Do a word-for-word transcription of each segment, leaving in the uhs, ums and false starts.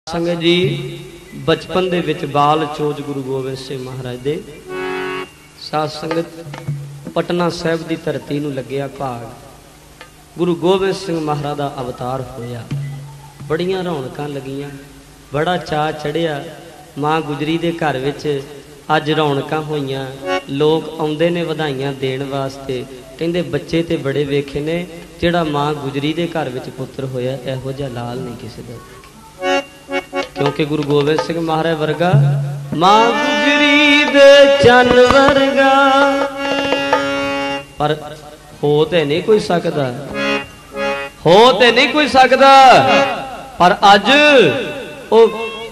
संगत जी बचपन दे विच बाल चोज गुरु गोबिंद सिंह महाराज दे साध संगत पटना साहिब की धरती नूं लग्या भाग। गुरु गोबिंद सिंह महाराज का अवतार होया, बड़ियां रौनकां लगियां, बड़ा चाह चढ़िया। माँ गुजरी दे घर विच अज रौनकां होईयां, लोग आउंदे ने वधाइयां देण वास्ते। कहंदे बच्चे ते बड़े वेखे ने, जिहड़ा माँ गुजरी दे घर विच पुत्र होया इहो जिहा लाल नहीं किसी दा। क्योंकि गुरु गोबिंद सिंह महाराज वर्गा मां गुजरी दे चन वर्गा पर हो ते नहीं कोई सकदा, हो ते नहीं कोई सकदा। पर अज ओ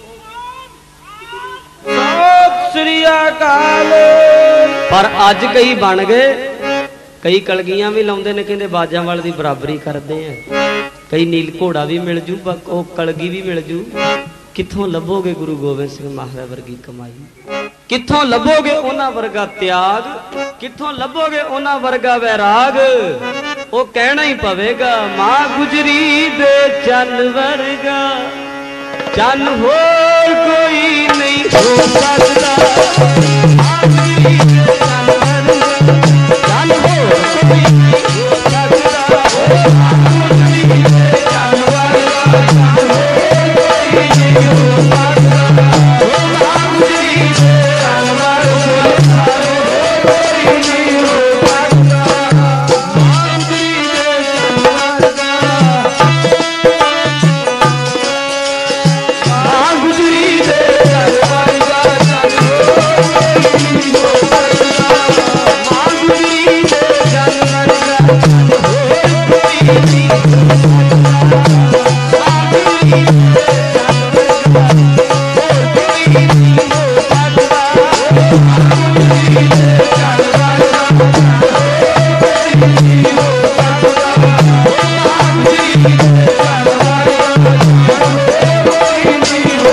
श्री अकाल पर अज कई बन गए, कई कलगियां भी लाउंदे ने, कहंदे बाजां वाले दी बराबरी करदे हैं। कई नील घोड़ा भी मिल जू, ओ कलगी भी मिल जू। कित्थों लभोगे गुरु गोबिंद सिंह महाराज वर्गी कमाई, कित्थों लभोगे उन्हां वर्गा त्याग, कित्थों लभोगे उन्हां वर्गा वैराग। वो कहना ही पवेगा मां गुजरी दे चन वर्गा, चन होर कोई नहीं हो सकदा। मां गुजरी दे चन वर्गा, चन होर कोई नहीं हो सकदा। मां गुजरी दे चन वर्गा, चन होर कोई नहीं हो सकदा। मां गुजरी दे चन वर्गा, चन होर कोई नहीं हो सकदा। मां गुजरी दे चन वर्गा, मां गुजरी दे चन वर्गा, चन होर कोई नहीं हो सकदा। मां गुजरी दे चन वर्गा, चन होर कोई नहीं हो सकदा। मां गुजरी दे चन वर्गा, होर कोई नहीं हो सकदा। मां गुजरी दे चन वर्गा, चन होर कोई नहीं हो सकदा। मां गुजरी दे चन वर्गा, चन होर कोई नहीं हो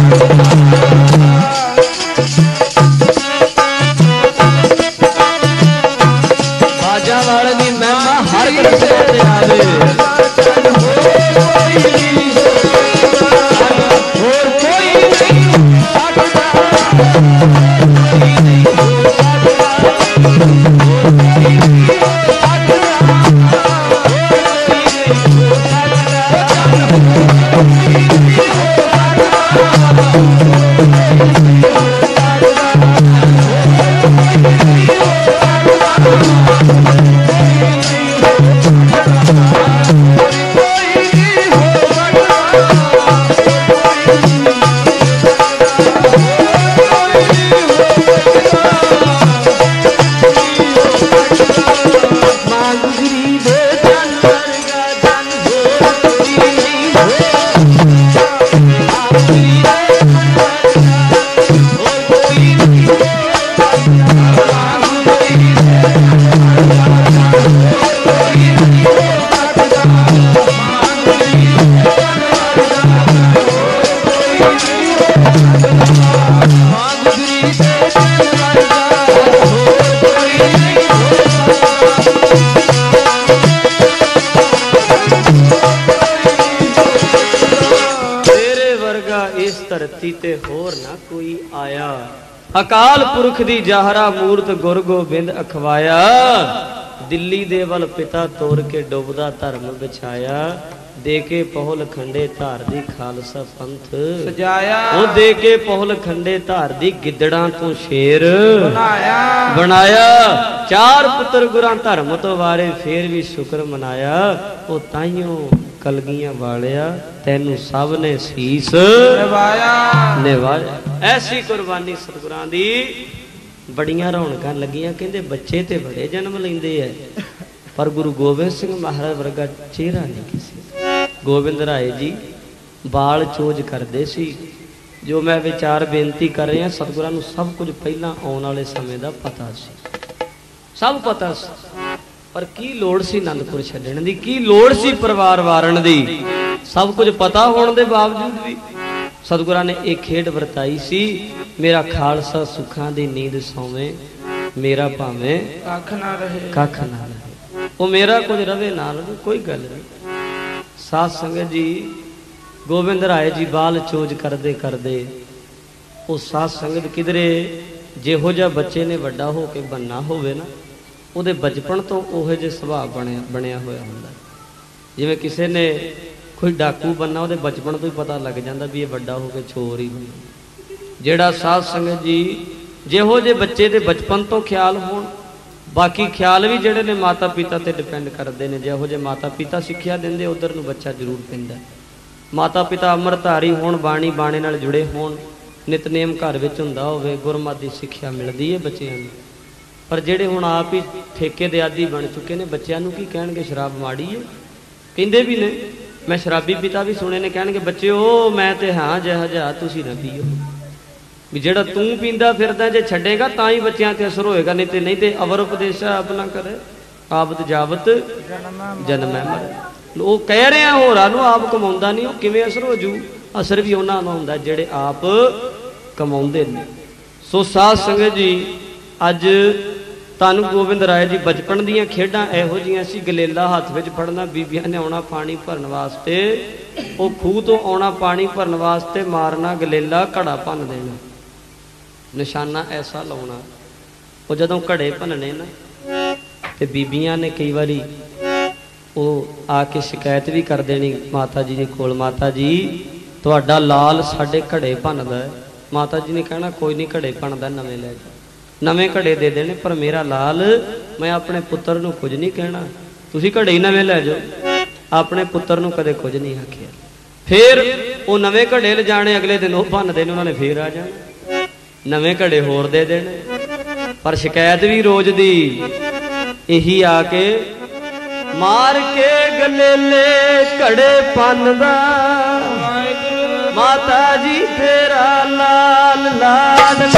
सकदा। बाजा वाले दी महिमा हर किसे ते आवे। चन होर कोई नहीं हो सकदा, होर कोई नहीं हो सकदा। कोई नहीं हो सकदा, होर कोई नहीं हो सकदा। होर कोई नहीं हो सकदा, चन होर कोई नहीं हो सकदा। धरती ते होर ना कोई आया। अकाल पुरख दी जाहरा मूरत गुर गोबिंद अखवाया। दिल्ली दे वल पिता तोर के डुबदा धर्म बिछाया। दे के पहुल खंडे धार दी खालसा पंथ सजाया। ओ दे के पहुल खंडे धार दी गिद्दड़ां तो शेर बनाया बनाया। चार पुत्र गुरां धर्म तो वारे फिर भी शुक्र मनाया। ओ ताइयों कलगियां वालिया तैनू सब ने सीस निभाया निभाया। ऐसी कुर्बानी सतगुरां दी। बड़ियां रौनकां लगियां, कहंदे बच्चे ते बड़े जन्म लैंदे है, पर गुरु गोबिंद सिंह महाराज वर्गा चेहरा नहीं किसी। गोबिंद राय जी बाल चोज करते सी। जो मैं विचार बेनती कर रहा सतगुरां नूं सब कुछ पहला आने वाले समय का पता सी, सब पता सी। पर की लोड़ सी आनंदपुर छड्डण दी, की लोड़ सी परिवार वारन दी। सब कुछ पता होने के बावजूद भी सतगुरां ने एक खेड वरताई सी। मेरा खालसा सुखां दी नींद सोवे, मेरा भावें कख ना रहे कख ना रहे। वो मेरा कुछ रवे ना रहे कोई गल नहीं। साध संगत जी गोबिंद राय जी बाल चोज करते करते वो साध संगत किधरे जिहो जिहा बच्चे ने वड्डा हो के बनना होवे ना ਉਹਦੇ बचपन तो ਉਹੋ ਜਿਹੇ ਸੁਭਾਅ ਬਣਿਆ ਬਣਿਆ ਹੋਇਆ ਹੁੰਦਾ। ਜਿਵੇਂ ਕਿਸੇ ਨੇ ਕੋਈ ਡਾਕੂ बनना ਉਹਦੇ बचपन ਤੋਂ ਹੀ पता लग ਜਾਂਦਾ भी ये ਵੱਡਾ ਹੋ ਕੇ ਚੋਰ ਹੀ ਹੋਣਾ। ਜਿਹੜਾ ਸਾਧ ਸੰਗਤ जी ਜਿਹੋ ਜਿਹੇ ਬੱਚੇ ਦੇ बचपन ਤੋਂ ਖਿਆਲ ਹੋਣ, बाकी ख्याल भी जोड़े ने माता पिता ते डिपेंड करते हैं। जिहो जे माता पिता सिक्ख्या देंदे उधर नूं बच्चा जरूर पैंदा। माता पिता अमरधारी होण, बाणी बाणे नाल जुड़े होण, नितनेम घर विच हुंदा होवे, गुरमत दी सिक्ख्या मिलदी है बच्चिआं नूं। पर जिहड़े हुण आप ही ठेके दे आदी बन चुके ने, बच्चिआं नूं की कहणगे शराब माड़ी है, कहिंदे भी ने। मैं शराबी पिता भी सुने ने कहणगे बच्चे ओ मैं ते हाँ जिहा जिहा तुसीं ना पीओ। भी जेड़ा तू पींदा फिरदा जे छड्डेगा तां ही बच्चिआं ते असर होएगा, नहीं ते नहीं ते अवर उपदेशा अपना करे आपत जावत जन्मै मरे। वो कह रहे हैं होरां नूं, आप कमाउंदा नहीं, वो किवें असर हो जू? असर भी उन्हां नूं हुंदा जेड़े आप कमाउंदे ने। सो साध संगत जी अज धन गोबिंद राय जी बचपन दीयां खेडां इहो जिहियां सी। गलेला हत्थ विच फड़ना, बीबियां ने आउणा पानी भरन वास्ते, वो खूह तो आउणा पानी भरन वास्ते, मारना गलेला, घड़ा भन देना, निशाना ऐसा लाउणा। वो जदों घड़े भनने ना ते बीबियां ने कई बारी वो आके शिकायत भी कर देनी माता जी ने कोल, माता जी तुहाडा लाल साडे घड़े भनदा है। माता जी ने कहना कोई नहीं, घड़े भनदा नवें लै जाओ। नवें घड़े दे देने, पर मेरा लाल मैं अपने पुत्र नूं कुछ नहीं कहना, तुसीं घड़े ही नवें लै जाओ। अपने पुत्र नूं कदे कुछ नहीं आखिया। फिर वो नवें घड़े ले जाने, अगले दिन वो भनदे ने, उन्होंने फिर आ जाना, नवें घड़े होर दे देने। पर शिकायत भी रोज दी यही आके, मार के गलेले घड़े भनदा माता जी तेरा लाल लाडला।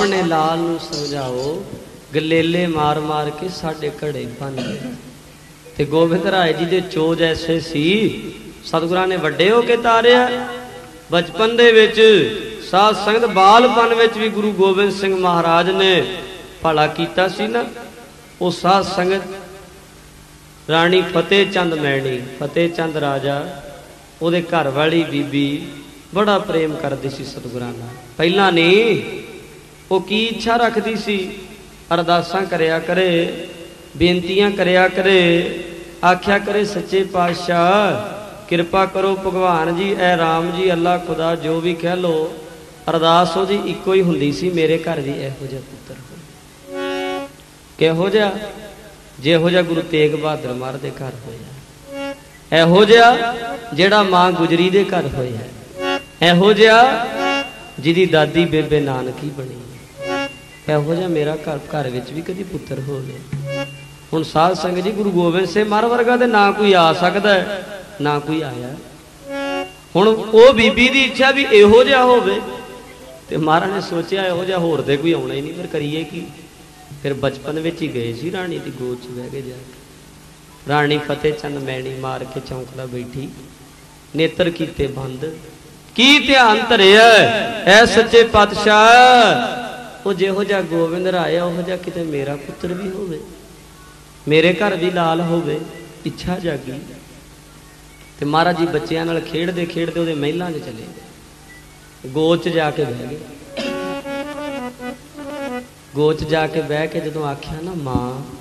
अपने लाल नूं समझाओ, गलेले मार मार के साडे घड़े बन गए। ते गोबिंद राय जी दे चोज ऐसे सी, सतगुरां ने वड्डे हो के तारिया। बचपन दे विच साध संगत बालपन विच भी गुरु गोबिंद सिंह महाराज ने भला कीता सी ना। वो साध संगत राणी फतेह चंद मैणी, फतेह चंद राजा ਉਹਦੇ घर वाली बीबी बड़ा प्रेम करती सी सतगुरां नाल। पहला नहीं वो की इच्छा रखती सी, अरदासां करया करे, बेनतियां करया करे, आख्या करे सच्चे पातशाह किरपा करो भगवान जी, ऐ राम जी, अल्लाह खुदा जो भी कह लो, अरदास ਉਹਦੀ ਇੱਕੋ ਹੀ ਹੁੰਦੀ ਸੀ, मेरे घर भी ਇਹੋ ਜਿਹਾ पुत्र हो। ਕਿਹੋ ਜਿਹਾ? ਜਿਹੋ ਜਿਹਾ गुरु तेग बहादुर महाराज ਦੇ घर ਹੋਇਆ, ਇਹੋ ਜਿਹਾ ਜਿਹੜਾ ਮਾਂ ਗੁਜਰੀ ਦੇ ਘਰ ਹੋਇਆ, ਇਹੋ ਜਿਹਾ ਜਿਹਦੀ ਦਾਦੀ ਬੇਬੇ ਨਾਨਕੀ ਬਣੀ, ਇਹੋ ਜਿਹਾ ਮੇਰਾ ਘਰ ਘਰ ਵਿੱਚ ਵੀ ਕਦੀ ਪੁੱਤਰ ਹੋਵੇ। ਹੁਣ ਸਾਧ ਸੰਗਤ ਜੀ ਗੁਰੂ ਗੋਬਿੰਦ ਸਿੰਘ ਮਹਾਰਾਜ ਵਰਗਾ ਤੇ ਨਾ ਕੋਈ ਆ ਸਕਦਾ ਨਾ ਕੋਈ ਆਇਆ। ਹੁਣ ਉਹ ਬੀਬੀ ਦੀ ਇੱਛਾ ਵੀ ਇਹੋ ਜਿਹਾ ਹੋਵੇ, ਤੇ ਮਹਾਰਾਜ ਨੇ ਸੋਚਿਆ ਇਹੋ ਜਿਹਾ ਹੋਰ ਤੇ ਕੋਈ ਆਉਣਾ ਹੀ ਨਹੀਂ, ਫਿਰ ਕਰੀਏ ਕੀ। ਫਿਰ ਬਚਪਨ ਵਿੱਚ ਹੀ ਗਏ ਸੀ ਰਾਣੀ ਦੀ ਗੋਦ 'ਚ ਬਹਿ ਕੇ ਜਾ ਕੇ। राणी फतेह चंद मैणी मार के चौंकड़ा बैठी, नेत्र कीते बंद, की ध्यान धरिया ऐ सच्चे पातशाह, वो जिहो जिहा गोबिंद राय उहो जिहा किते मेरा पुत्र भी होवे, मेरे घर भी लाल होवे। इच्छा जागी ते महाराज जी बच्चों नाल खेडदे खेडदे उहदे महलां 'च चले गए, गोद 'च जाके बह गए। गोद 'च जाके बह के जदों आख्या ना मां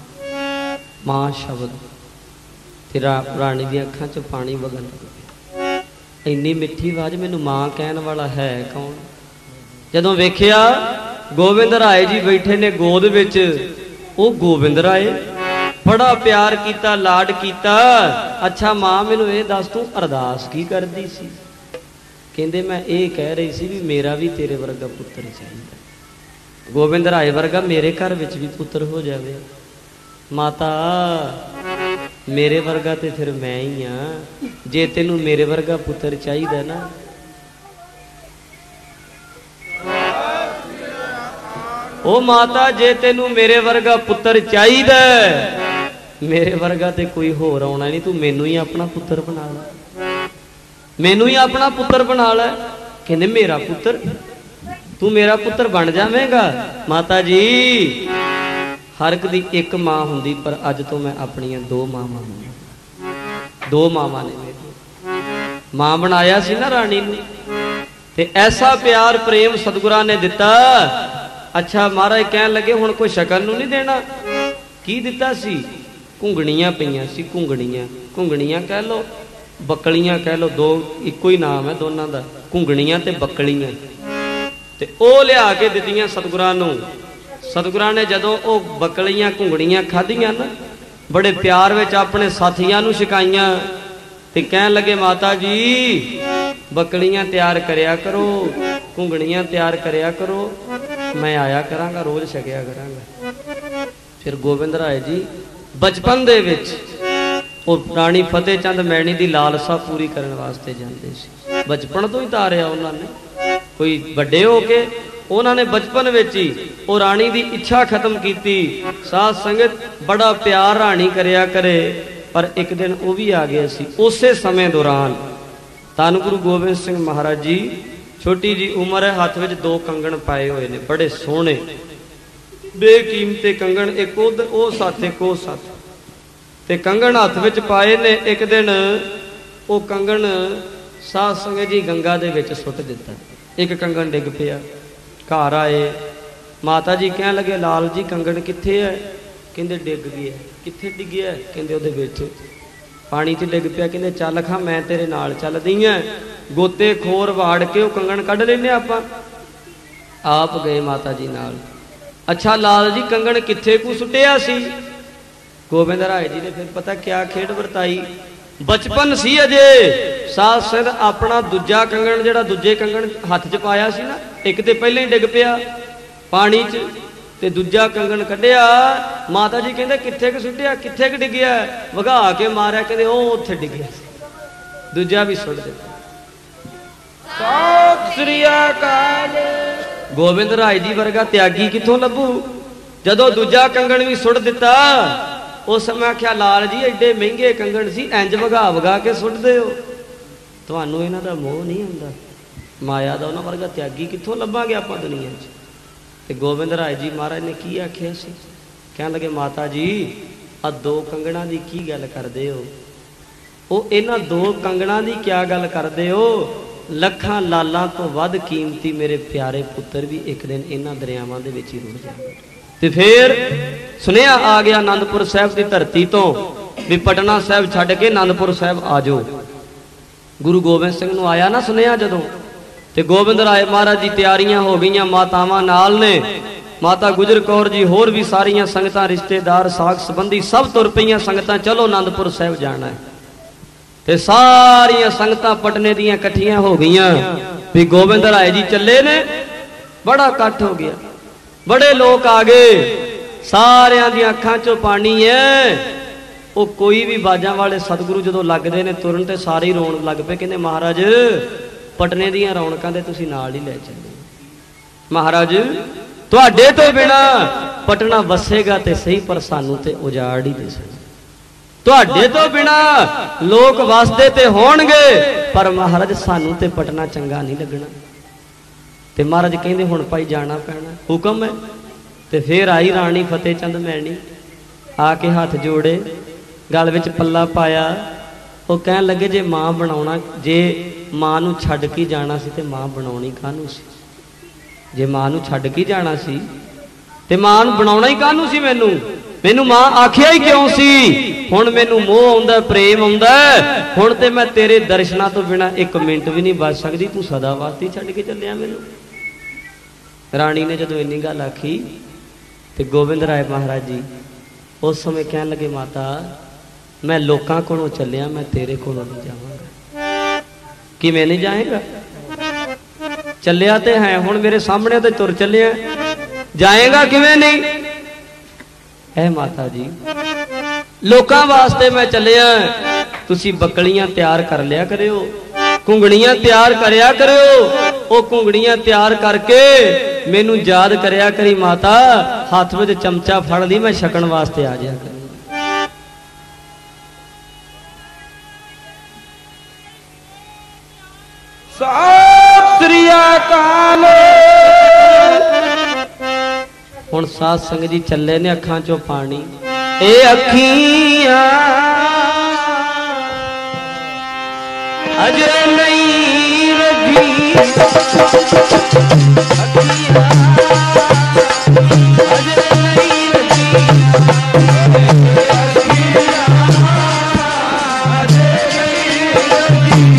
मां शब्द, तेरा राणी दी अखां चों पानी वगन लग, इन्नी मिठी आवाज, मैनू मां कहण वाला है कौन? जदों वेखिया गोबिंद राय जी बैठे ने गोद विच, ओ गोबिंद राय बड़ा प्यार कीता, लाड कीता। अच्छा मां मैनू ये दस तू अरदास की करदी सी? कहंदे मैं ये कह रही सी भी मेरा भी तेरे वर्गा पुत्र चाहिए, गोबिंद राय वर्गा मेरे घर विच भी पुत्र हो जावे। माता मेरे वर्गा तो फिर मैं ही हाँ, जे तेनू मेरे वर्गा पुत्र चाहिए ना, ओ माता जे तेनू मेरे वर्गा पुत्र चाहिए, मेरे वर्गा तो कोई होर आना नहीं, तू मैनू ही अपना पुत्र बना ला, मैनू ही अपना पुत्र बना ला। कहंदे मेरा पुत्र, तू मेरा पुत्र बन जावेगा? माता जी हर एक दी एक मां हुंदी, पर अज तो मैं अपनियां दो मावां दो मावां ने मेरी मां बनाया सी ना रानी नूं, ते ऐसा प्यार प्रेम सतगुरां ने दिता। अच्छा महाराज कहन लगे हुण कोई शकल नूं नहीं देना, की दिता सी? घुंगणियां पईयां सी, घुंगणियां घुंगणियां कह लो, बकलियां कह लो, दो इक्को ही नाम है दोनों का, घुंगणियां ते बकलियां, ते ओ लिया के दित्तियां सतगुरां नूं। सतगुरां ने जदों वो बकलियां घुंगड़ियां खाधियां ना, बड़े प्यार विच अपने साथियां नूं छकाइयां, ते कहन लगे माता जी बकलियां तैयार करया करो, घुंगड़ियां तैयार करया करो, मैं आया करांगा, रोज छकिया करांगा। फिर गोबिंद राय जी बचपन दे विच वो राणी फतेह चंद मैणी दी लालसा पूरी करने वास्ते जांदे सी। बचपन तो ही तारिया उन्होंने, कोई वड्डे हो के उन्होंने बचपन विच ही वो राणी दी इच्छा खत्म की। साध संगत बड़ा प्यार राणी करया करे, पर एक दिन वो भी आ गया सी। उसे समय दौरान धन गुरु गोबिंद सिंह महाराज जी, छोटी जी उम्र है, हाथ में दो कंगन पाए हुए ने, बड़े सोहने बेकीमते कंगन, एक ओ सत एक ओ सत, ते कंगन हाथ में पाए ने। एक दिन वो कंगन साध संगत जी गंगा दे विच सुट दिता, एक कंगन डिग पिया। घर आए, माता जी कह लगे लाल जी कंगन कित्थे है? कहंदे डिग गया। कित्थे डिग्गिया? कहंदे उहदे विच पानी च डिग पिया। कहंदे चल खा मैं तेरे नाल चलदी हां, गोते खोर वाड़ के वो कंगन कढ लैने आपां। आप गए माता जी नाल। अच्छा लाल जी कंगन कित्थे कु सुटिया सी? गोबिंद राय जी ने फिर पता क्या खेड वरताई। बचपन सी अजे, साध संगत अपना दूजा कंगन जिहड़ा दूजे कंगन हथ च पाया सी ना, एक तो पहले ही डिग पिया पानी च, ते दूजा कंगन कढ़िया। माता जी कहंदे कित्थे क सुटिया, कित्थे क डिग्गिया? वगा के मारिया, कहंदे ओ उत्थे डिग्गिया। दूजा भी सुट दिता। सत श्री अकाल। गोबिंद राय जी वर्गा त्यागी कितों लभू। जदों दूजा कंगण भी सुट दिता उस समय आख्या लाल जी एडे महंगे कंगण सी इंज वगा वगा के सुटदे हो, तुहानू इन्हां दा मोह नहीं आउंदा, माया दा उन्हां वर्गा त्यागी कितों लभांगे आपां दुनिया च। ते गोबिंद राय जी महाराज ने की आख्या सी, कहण लगे माता जी आ दो कंगणा दी की गल करदे हो, ओ इन्हां दो कंगणा दी क्या गल करदे हो, लखां लालां तो वध कीमती मेरे प्यारे पुत्तर भी एक दिन इन्हां दरियावां दे विच ही रुड़ जाणगे। ते फिर सुनिया आ गया आनंदपुर साहब की धरती तो भी पटना साहब छड्ड के आनंदपुर साहब आ जाओ। गुरु गोबिंद सिंह नूं आया ना सुनिया जदों, ते गोबिंद राय महाराज जी तैयारियां हो गई, मातावां नाल ने, माता गुजर कौर जी होर भी सारियां संगतां रिश्तेदार साख संबंधी सब तुर पईयां संगतां, चलो आनंदपुर साहब जाना है। ते सारियां संगतां पटने दियां इकट्ठियां हो गईयां भी गोबिंद राय जी चले ने। बड़ा इकट्ठ हो गया, बड़े लोग आ गए, सारियां दी अखां चों पानी है। वो कोई भी बाजा वाले सतगुरु जो लगते ने तुरन ते सारे रोन लग पे, कहते महाराज पटने दियां रौनकां दे तुसीं नाल ही लै चले, महाराज तुहाडे तो बिना पटना वसेगा ते सही पर सानू ते उजाड़ ही दिसना, तुहाडे तो बिना लोग वसदे ते होणगे पर महाराज सानू ते पटना चंगा नहीं लगना। ते महाराज कहंदे हुण भाई जाना पैना, हुक्म है। ते फिर आई राणी फतेह चंद मैणी आके हाथ जोड़े, गल विच पल्ला पाया, वो कहन लगे जे मां बनाउणा, जे मां नूं छड्ड के जाना सी ते मां बनाउणी काहनूं सी, जे मां नूं छड्ड के जाना सी ते मां नूं बनाउणा ही काहनूं सी, मैनू मैनू मां आखिया ही क्यों सी। हुण मैनू मोह आउंदा, प्रेम आउंदा, हुण ते मैं तेरे दर्शनां तो बिना एक मिनट भी नहीं बच सकदी, तू सदा वास्ते छड्ड के चलिया मैनू। राणी ने जदों इन्नी गल आखी ते गोबिंद राय महाराज जी उस समय कहन लगे माता मैं लोकां कोलों चलिया, मैं तेरे कोलों नहीं जावांगा। किवें नहीं जाएगा, चलिया ते है हुण मेरे सामने ते तुर चलिया, जाएगा किवें नहीं। ऐ माता जी लोकां वास्ते मैं चलिया, तुसी बकलियां तैयार कर लिया करियो, घुंगड़ियां तैयार करया करियो, वो घुंगड़ियां तैयार करके मैनू याद करया करी माता, हाथ में चमचा फड़ ली मैं छकण वास्ते आ जाया करूं। सत श्री अकाल। हुण साध संगत जी चले ने अखां चों पानी, ए अखियां अजे नहीं रजी, अखियां अजे नहीं रजी, अजे नहीं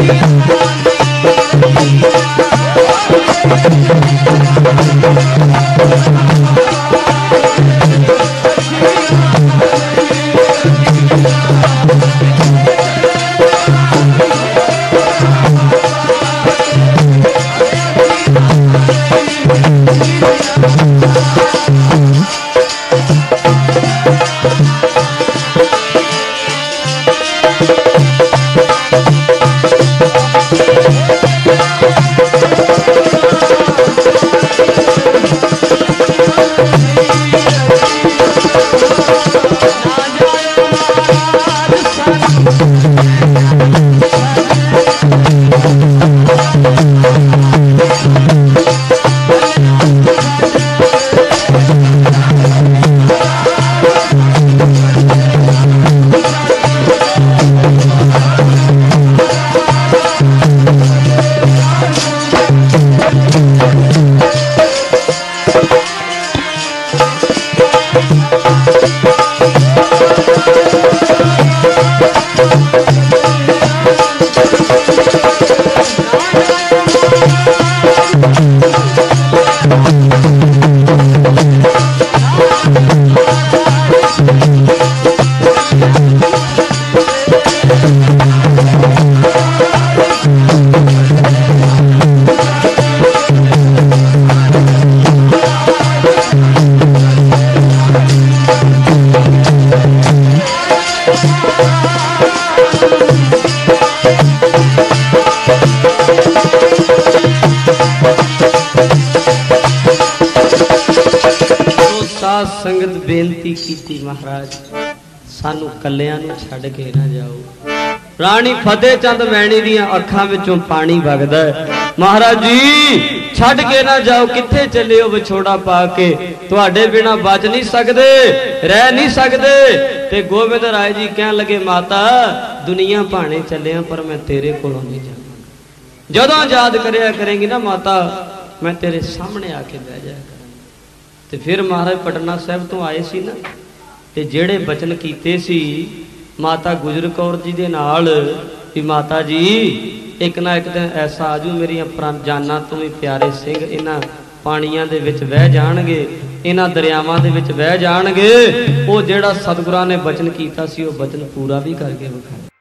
साध संगत बेनती की महाराज सानू कलियां नूं छड्ड के ना जाओ। राणी फतेह चंद मैणी दीयां अखां विचों पानी वगदा है। महाराज जी छड्ड के ना जाओ, कित्थे चले हो विछोड़ा पा के, तुहाडे बिना बच नहीं सकदे, रह नहीं सकदे। ते गोबिंद राय जी कहन लगे माता दुनिया भाणे चलिया पर मैं तेरे कोलों नहीं जावांगा। जदों याद करिया करेंगी ना माता मैं तेरे सामने आके बह जाया करांगा। ते फिर महाराज पटना साहब तो आए सी ना, ते जेड़े बचन कीते सी माता गुजर कौर जी दे नाल भी माता जी एक ना एक दिन ऐसा आजू मेरियां प्राण जाना तो भी प्यारे सिंह इन्हां पानियां दे विच बह जाणगे, इन्हां दरियावां दे विच बह जाणगे। वो जेड़ा सतगुरां ने बचन कीता सी वो बचन पूरा भी करके विखाया।